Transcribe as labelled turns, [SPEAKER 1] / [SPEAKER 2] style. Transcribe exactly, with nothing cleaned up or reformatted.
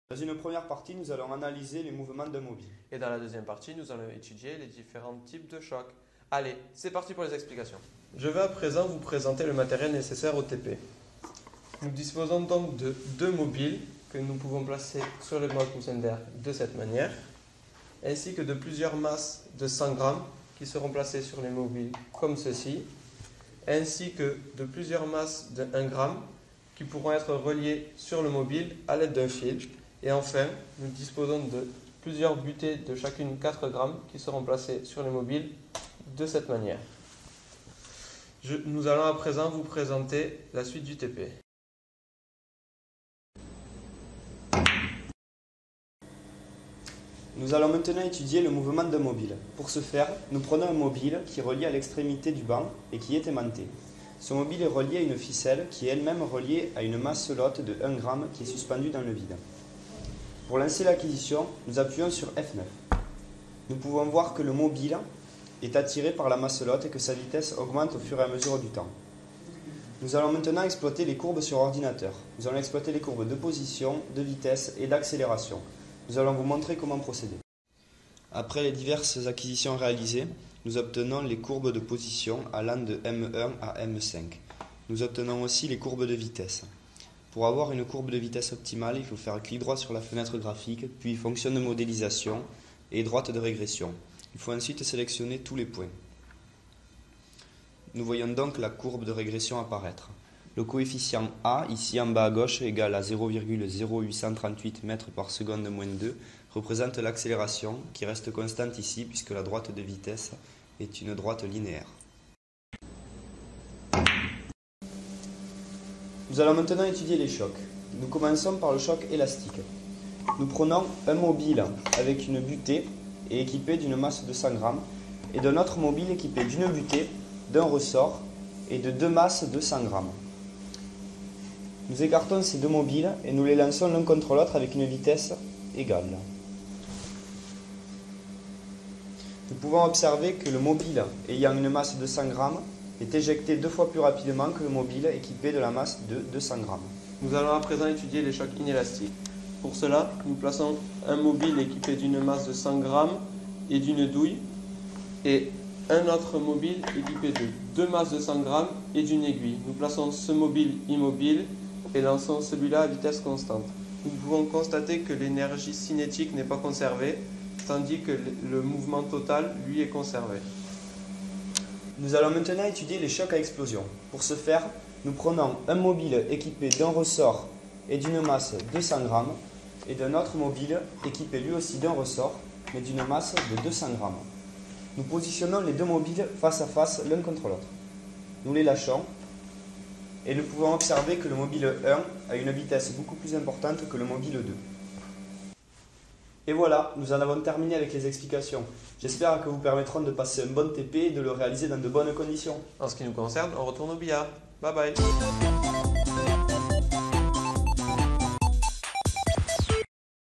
[SPEAKER 1] Dans une première partie, nous allons analyser les mouvements d'un mobile.
[SPEAKER 2] Et dans la deuxième partie, nous allons étudier les différents types de chocs. Allez, c'est parti pour les explications. Je vais à présent vous présenter le matériel nécessaire au T P. Nous disposons donc de deux mobiles que nous pouvons placer sur le banc coussin d'air de cette manière, ainsi que de plusieurs masses de cent grammes qui seront placées sur les mobiles comme ceci, ainsi que de plusieurs masses de un gramme qui pourront être reliées sur le mobile à l'aide d'un fil. Et enfin, nous disposons de plusieurs butées de chacune quatre grammes qui seront placées sur les mobiles de cette manière. Je, nous allons à présent vous présenter la suite du T P.
[SPEAKER 1] Nous allons maintenant étudier le mouvement d'un mobile. Pour ce faire, nous prenons un mobile qui est relié à l'extrémité du banc et qui est aimanté. Ce mobile est relié à une ficelle qui est elle-même reliée à une masselotte de un gramme qui est suspendue dans le vide. Pour lancer l'acquisition, nous appuyons sur F neuf. Nous pouvons voir que le mobile est attiré par la masselotte et que sa vitesse augmente au fur et à mesure du temps. Nous allons maintenant exploiter les courbes sur ordinateur. Nous allons exploiter les courbes de position, de vitesse et d'accélération. Nous allons vous montrer comment procéder. Après les diverses acquisitions réalisées, nous obtenons les courbes de position allant de M un à M cinq. Nous obtenons aussi les courbes de vitesse. Pour avoir une courbe de vitesse optimale, il faut faire clic droit sur la fenêtre graphique, puis fonction de modélisation et droite de régression. Il faut ensuite sélectionner tous les points. Nous voyons donc la courbe de régression apparaître. Le coefficient A, ici en bas à gauche, égal à zéro virgule zéro huit cent trente-huit mètres par seconde moins deux, représente l'accélération qui reste constante ici puisque la droite de vitesse est une droite linéaire. Nous allons maintenant étudier les chocs. Nous commençons par le choc élastique. Nous prenons un mobile avec une butée et équipé d'une masse de cent grammes et d'un autre mobile équipé d'une butée, d'un ressort et de deux masses de cent grammes. Nous écartons ces deux mobiles et nous les lançons l'un contre l'autre avec une vitesse égale. Nous pouvons observer que le mobile ayant une masse de cent grammes est éjecté deux fois plus rapidement que le mobile équipé de la masse de deux cents grammes.
[SPEAKER 2] Nous allons à présent étudier les chocs inélastiques. Pour cela, nous plaçons un mobile équipé d'une masse de cent grammes et d'une douille et un autre mobile équipé de deux masses de cent grammes et d'une aiguille. Nous plaçons ce mobile immobile et lançons celui-là à vitesse constante. Nous pouvons constater que l'énergie cinétique n'est pas conservée, tandis que le mouvement total, lui, est conservé.
[SPEAKER 1] Nous allons maintenant étudier les chocs à explosion. Pour ce faire, nous prenons un mobile équipé d'un ressort et d'une masse de deux cents grammes et d'un autre mobile équipé lui aussi d'un ressort mais d'une masse de deux cents grammes. Nous positionnons les deux mobiles face à face l'un contre l'autre. Nous les lâchons et nous pouvons observer que le mobile un a une vitesse beaucoup plus importante que le mobile deux. Et voilà, nous en avons terminé avec les explications. J'espère que vous permettront de passer un bon T P et de le réaliser dans de bonnes conditions.
[SPEAKER 2] En ce qui nous concerne, on retourne au billard. Bye bye.